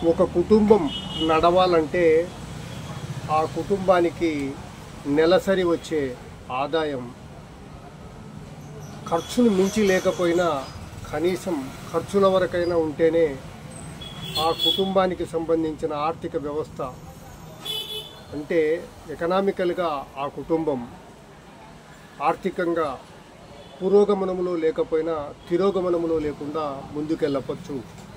ఒక కుటుంబం నడవాలంటే ఆ కుటుంబానికి నెలసరి వచ్చే ఆదాయం ఖర్చును మించి లేకపోయినా కనీసం ఖర్చుల వరకైనా ఉంటేనే ఆ కుటుంబానికి సంబంధించిన ఆర్థిక వ్యవస్థ అంటే ఎకనామికల్గా ఆ కుటుంబం ఆర్థికంగా పురోగమనంలో లేకపోయినా తిరోగమనంలో లేకుండా ముందుకెళ్ళవచ్చు.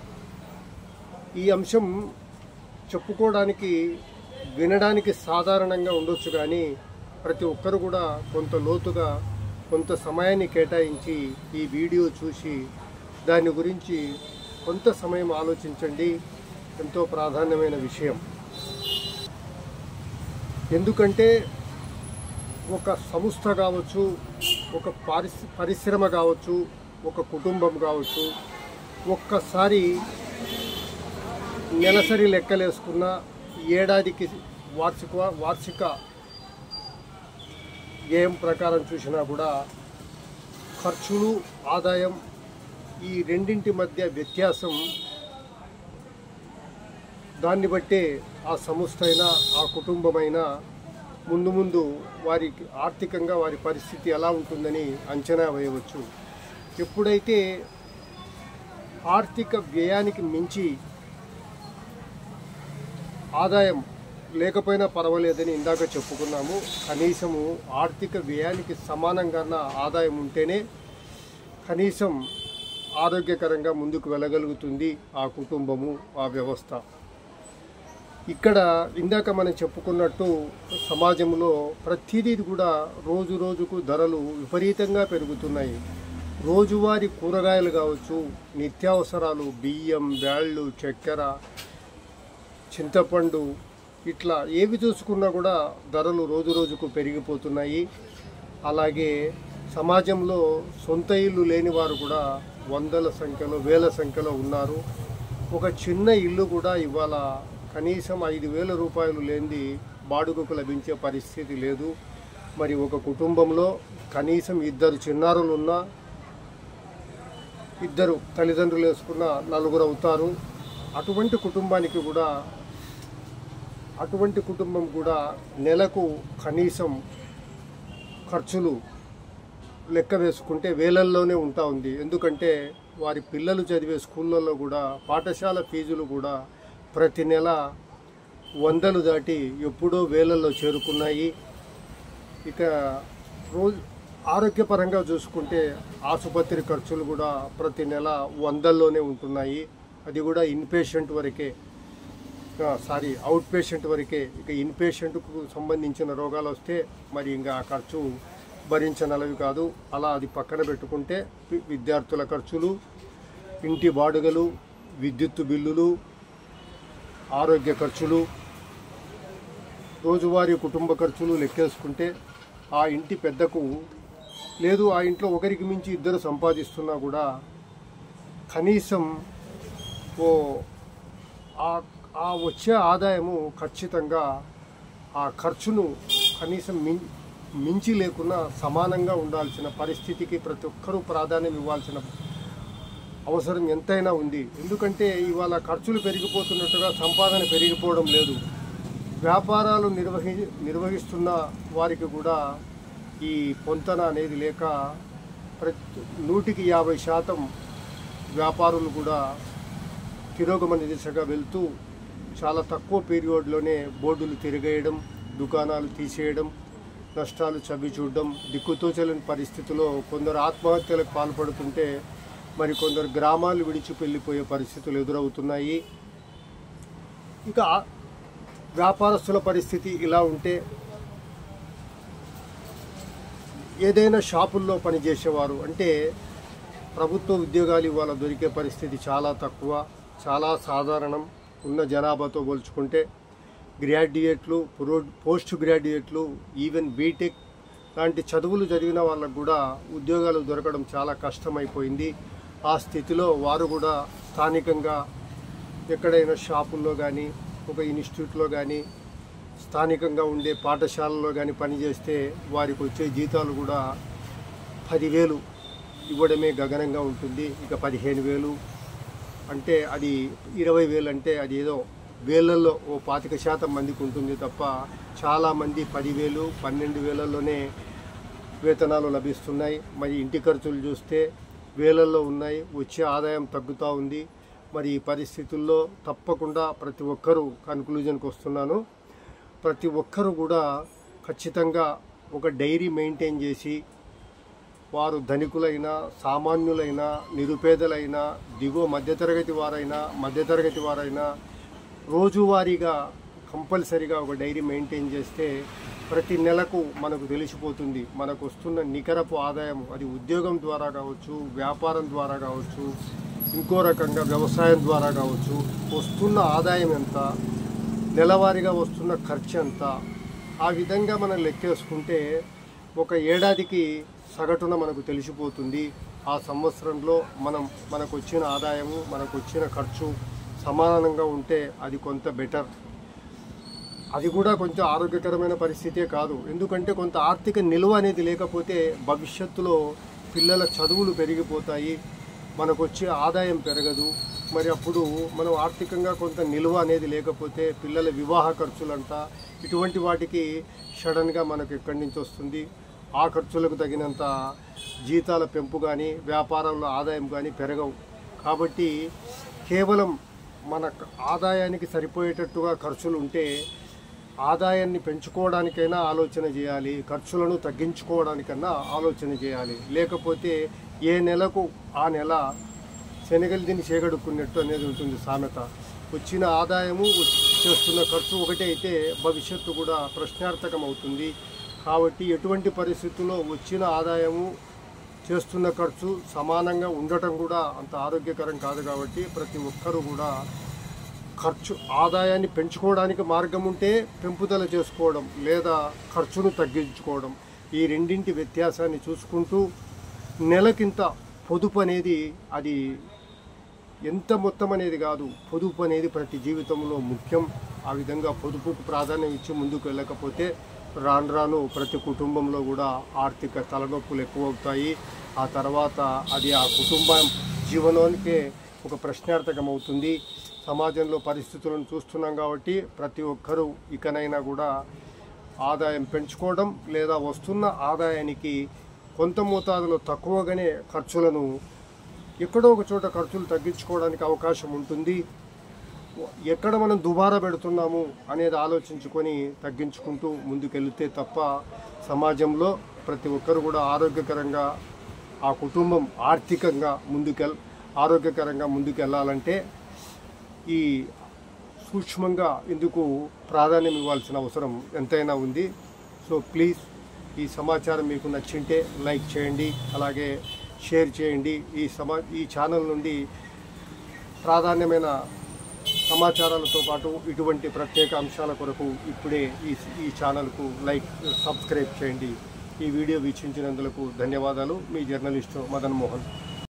ఈ అంశం చెప్పుకోవడానికి వినడానికి సాధారణంగా ఉండొచ్చు, కానీ ప్రతి ఒక్కరు కూడా కొంత లోతుగా కొంత సమయాన్ని కేటాయించి ఈ వీడియో చూసి దాని గురించి కొంత సమయం ఆలోచించండి. ఎంతో ప్రాధాన్యమైన విషయం. ఎందుకంటే ఒక సంస్థ కావచ్చు, ఒక పరిశ్రమ కావచ్చు, ఒక కుటుంబం కావచ్చు, ఒక్కసారి నెలసరి లెక్కలేసుకున్న ఏడాదికి వార్షిక వ్యయం ప్రకారం చూసినా కూడా ఖర్చులు ఆదాయం ఈ రెండింటి మధ్య వ్యత్యాసం దాన్ని బట్టే ఆ సంస్థ అయినా ఆ కుటుంబమైనా ముందు ముందు వారికి ఆర్థికంగా వారి పరిస్థితి ఎలా ఉంటుందని అంచనా వేయవచ్చు. ఎప్పుడైతే ఆర్థిక వ్యయానికి మించి ఆదాయం లేకపోయినా పర్వాలేదని ఇందాక చెప్పుకున్నాము. కనీసము ఆర్థిక వ్యయానికి సమానంగా ఆదాయం ఉంటేనే కనీసం ఆరోగ్యకరంగా ముందుకు వెళ్ళగలుగుతుంది ఆ కుటుంబము, ఆ వ్యవస్థ. ఇక్కడ ఇందాక మనం చెప్పుకున్నట్టు సమాజంలో ప్రతిదీ కూడా రోజు రోజుకు ధరలు విపరీతంగా పెరుగుతున్నాయి. రోజువారీ కూరగాయలు కావచ్చు, నిత్యావసరాలు, బియ్యం, బ్యాళ్ళు, చక్కెర, చింతపండు, ఇట్లా ఏవి చూసుకున్నా కూడా ధరలు రోజు రోజుకు పెరిగిపోతున్నాయి. అలాగే సమాజంలో సొంత ఇల్లు లేని వారు కూడా వందల సంఖ్యలో వేల సంఖ్యలో ఉన్నారు. ఒక చిన్న ఇల్లు కూడా ఇవాళ కనీసం 5,000 రూపాయలు లేనిది బాడుగకు లభించే పరిస్థితి లేదు. మరి ఒక కుటుంబంలో కనీసం 2 చిన్నారులు ఉన్నా 2 తల్లిదండ్రులు వేసుకున్న 4 అవుతారు. అటువంటి కుటుంబం కూడా నెలకు కనీసం ఖర్చులు లెక్క వేసుకుంటే వేలల్లోనే ఉంది. ఎందుకంటే వారి పిల్లలు చదివే స్కూళ్ళల్లో కూడా పాఠశాల ఫీజులు కూడా ప్రతి నెల 100లు దాటి ఎప్పుడో వేలల్లో చేరుకున్నాయి. ఇక రోజు ఆరోగ్యపరంగా చూసుకుంటే ఆసుపత్రి ఖర్చులు కూడా ప్రతి నెల 100ల్లోనే ఉంటున్నాయి. అది కూడా అవుట్ పేషెంట్ వరకే. ఇక ఇన్పేషెంట్కు సంబంధించిన రోగాలు వస్తే మరి ఇంకా ఖర్చు భరించనలవి కాదు. అలా అది పక్కన పెట్టుకుంటే విద్యార్థుల ఖర్చులు, ఇంటి బాడుగలు, విద్యుత్తు బిల్లులు, ఆరోగ్య ఖర్చులు, రోజువారీ కుటుంబ ఖర్చులు లెక్కేసుకుంటే ఆ ఇంటి పెద్దకు లేదు, ఆ ఇంట్లో ఒకరికి మించి 2 సంపాదిస్తున్నా కూడా కనీసం ఆ వచ్చే ఆదాయము ఖచ్చితంగా ఆ ఖర్చును కనీసం మించి లేకున్నా సమానంగా ఉండాల్సిన పరిస్థితికి ప్రతి ఒక్కరూ ప్రాధాన్యం ఇవ్వాల్సిన అవసరం ఎంతైనా ఉంది. ఎందుకంటే ఇవాళ ఖర్చులు పెరిగిపోతున్నట్టుగా సంపాదన పెరిగిపోవడం లేదు. వ్యాపారాలు నిర్వహిస్తున్న వారికి కూడా ఈ పొంతన అనేది లేక 100% వ్యాపారులు కూడా తిరోగమన దిశగా వెళ్తూ చాలా తక్కువ పీరియడ్లోనే బోర్డులు తిరిగేయడం, దుకాణాలు తీసేయడం, నష్టాలు చవి చూడడం, దిక్కుతోచలేని పరిస్థితిలో కొందరు ఆత్మహత్యలకు పాల్పడుతుంటే మరికొందరు గ్రామాలు విడిచి వెళ్ళిపోయే పరిస్థితులు ఎదురవుతున్నాయి. ఇక వ్యాపారస్తుల పరిస్థితి ఇలా ఉంటే ఏదైనా షాపుల్లో పనిచేసేవారు అంటే ప్రభుత్వ ఉద్యోగాలు ఇవాళ దొరికే పరిస్థితి చాలా తక్కువ, చాలా సాధారణం. ఉన్న జనాభాతో పోల్చుకుంటే గ్రాడ్యుయేట్లు, పోస్ట్ గ్రాడ్యుయేట్లు, ఈవెన్ బీటెక్ లాంటి చదువులు చదివిన వాళ్ళకు కూడా ఉద్యోగాలు దొరకడం చాలా కష్టమైపోయింది. ఆ స్థితిలో వారు కూడా స్థానికంగా ఎక్కడైనా షాపుల్లో కానీ, ఒక ఇన్స్టిట్యూట్లో కానీ, స్థానికంగా ఉండే పాఠశాలలో కానీ పనిచేస్తే వారికి వచ్చే జీతాలు కూడా 10,000 ఇవ్వడమే గగనంగా ఉంటుంది. ఇక 15,000 అంటే అది 20,000 అంటే అది ఏదో వేలల్లో ఓ 25% మందికి ఉంటుంది తప్ప చాలామంది 10,000 12,000లోనే వేతనాలు లభిస్తున్నాయి. మరి ఇంటి ఖర్చులు చూస్తే వేలల్లో ఉన్నాయి. వచ్చే ఆదాయం తగ్గుతూ ఉంది. మరి ఈ పరిస్థితుల్లో తప్పకుండా ప్రతి ఒక్కరూ కన్క్లూజన్కి వస్తున్నాను, ప్రతి ఒక్కరూ కూడా ఖచ్చితంగా ఒక డైరీ మెయింటైన్ చేసి వారు ధనికులైనా సామాన్యులైనా నిరుపేదలైనా దిగువ మధ్యతరగతి వారైనా రోజువారీగా కంపల్సరీగా ఒక డైరీ మెయింటైన్ చేస్తే ప్రతి నెలకు మనకు తెలిసిపోతుంది మనకు వస్తున్న నికరపు ఆదాయం. అది ఉద్యోగం ద్వారా కావచ్చు, వ్యాపారం ద్వారా కావచ్చు, ఇంకో రకంగా వ్యవసాయం ద్వారా కావచ్చు, వస్తున్న ఆదాయం ఎంత, నెలవారీగా వస్తున్న ఖర్చు ఎంత. ఆ విధంగా మనం లెక్కేసుకుంటే ఒక ఏడాదికి సగటున మనకు తెలిసిపోతుంది. ఆ సంవత్సరంలో మనకు వచ్చిన ఆదాయము మనకు వచ్చిన ఖర్చు సమానంగా ఉంటే అది కొంత బెటర్. అది కూడా కొంచెం ఆరోగ్యకరమైన పరిస్థితే కాదు. ఎందుకంటే కొంత ఆర్థిక నిల్వ అనేది లేకపోతే భవిష్యత్తులో పిల్లల చదువులు పెరిగిపోతాయి, మనకు వచ్చే ఆదాయం పెరగదు. మరి అప్పుడు మనం ఆర్థికంగా కొంత నిల్వ అనేది లేకపోతే పిల్లల వివాహ ఖర్చులంట ఇటువంటి వాటికి సడన్గా మనకు ఎక్కడి నుంచి వస్తుంది? ఆ ఖర్చులకు తగినంత జీతాల పెంపు కానీ వ్యాపారంలో ఆదాయం కానీ పెరగవు. కాబట్టి కేవలం మన ఆదాయానికి సరిపోయేటట్టుగా ఖర్చులు ఉంటే ఆదాయాన్ని పెంచుకోవడానికైనా ఆలోచన చేయాలి, ఖర్చులను తగ్గించుకోవడానికైనా ఆలోచన చేయాలి. లేకపోతే ఏ నెలకు ఆ నెల శనగలు తిని చేగడుక్కున్నట్టు అనేది ఉంటుంది సామెత. వచ్చిన ఆదాయము చేస్తున్న ఖర్చు ఒకటే అయితే భవిష్యత్తు కూడా ప్రశ్నార్థకం అవుతుంది. కాబట్టి ఎటువంటి పరిస్థితుల్లో వచ్చిన ఆదాయము చేస్తున్న ఖర్చు సమానంగా ఉండటం కూడా అంత ఆరోగ్యకరం కాదు. కాబట్టి ప్రతి ఒక్కరూ కూడా ఆదాయాన్ని పెంచుకోవడానికి మార్గం ఉంటే పెంపుదల చేసుకోవడం లేదా ఖర్చును తగ్గించుకోవడం, ఈ రెండింటి వ్యత్యాసాన్ని చూసుకుంటూ నెలకింత పొదుపు అనేది అది ఎంత మొత్తం అనేది కాదు, పొదుపు అనేది ప్రతి జీవితంలో ముఖ్యం. ఆ విధంగా పొదుపుకు ప్రాధాన్యం ఇచ్చి ముందుకు వెళ్ళకపోతే రాను రాను ప్రతి కుటుంబంలో కూడా ఆర్థిక తలనొప్పులు ఎక్కువ అవుతాయి. ఆ తర్వాత అది ఆ కుటుంబం జీవనానికే ఒక ప్రశ్నార్థకం అవుతుంది. సమాజంలో పరిస్థితులను చూస్తున్నాం కాబట్టి ప్రతి ఒక్కరూ ఇకనైనా కూడా ఆదాయం పెంచుకోవడం లేదా వస్తున్న ఆదాయానికి కొంత మోతాదులో తక్కువగానే ఖర్చులను ఎక్కడో ఒక చోట ఖర్చులు తగ్గించుకోవడానికి అవకాశం ఉంటుంది. ఎక్కడ మనం దుబారా పెడుతున్నాము అనేది ఆలోచించుకొని తగ్గించుకుంటూ ముందుకెళ్తే తప్ప సమాజంలో ప్రతి ఒక్కరు కూడా ఆరోగ్యకరంగా ఆ కుటుంబం ఆర్థికంగా ఆరోగ్యకరంగా ముందుకెళ్ళాలంటే ఈ సూక్ష్మంగా ఇందుకు ప్రాధాన్యం ఇవ్వాల్సిన అవసరం ఎంతైనా ఉంది. సో ప్లీజ్ ఈ సమాచారం మీకు నచ్చింటే లైక్ చేయండి, అలాగే షేర్ చేయండి. ఈ ఛానల్ నుండి ప్రాధాన్యమైన సమాచారాలతో పాటు ఇటువంటి ప్రత్యేక అంశాల కొరకు ఇప్పుడే ఈ ఛానల్కు సబ్స్క్రైబ్ చేయండి. ఈ వీడియో వీక్షించినందుకు ధన్యవాదాలు. మీ జర్నలిస్టు మదన్ మోహన్.